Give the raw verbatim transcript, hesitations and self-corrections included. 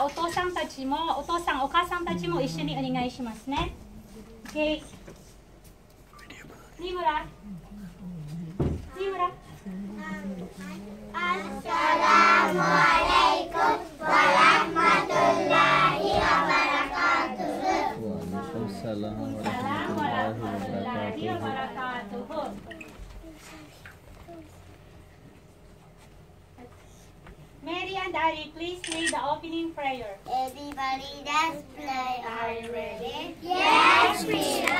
お父さんたちも、お父さん、お母さんたちも一緒にお願いしますね。OK。リムラ。リムラ。Assalamualaikum warahmatullahi wabarakatuh. Waalaikumsalam warahmatullahi wabarakatuh. Mary and Ari, please read the opening prayer. Everybody, let's play. Are you ready? Yes, we are.